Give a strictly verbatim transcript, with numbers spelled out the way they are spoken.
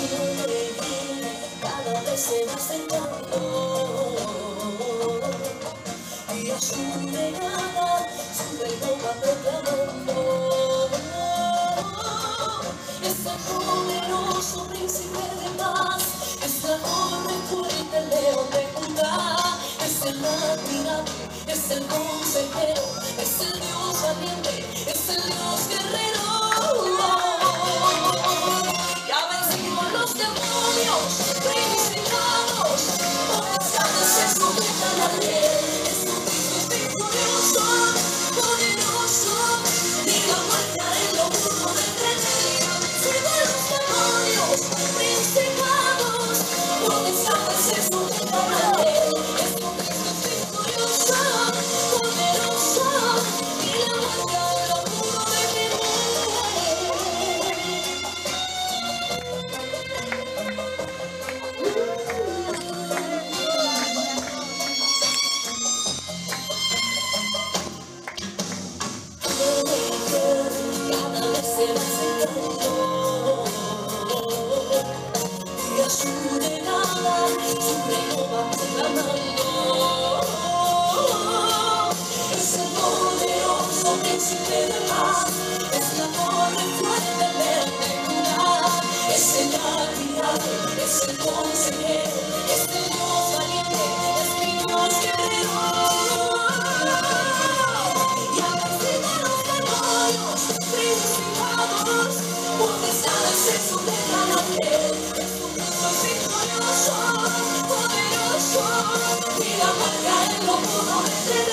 cada vez se va acercando y a su llegada su reino va proclamando. Es el poderoso príncipe de paz, es la torre fuerte, el león de Judá, es el admirable, es el consejero, es el Dios valiente, es el Dios guerrero. Y ha vencido a los demonios, principados, potestades se sujetan a él. Jesucristo es victorioso, poderoso, y la muerte en lo puro de tener. Ha vencido a los demonios, principados, potestades se sujetan a él. Jesucristo es victorioso, poderoso, y la muerte en lo puro de tener. Cada vez se va acercando y a su llegada su reino va proclamando. Es el poderoso príncipe de paz, es la torre fuerte, el león de Judá, es el admirable, es el consejero, es el Dios valiente, es mi Dios guerrero. Principados, potestades se sujetan a él. Jesucristo es victorioso, poderoso, y la marca en lo puro de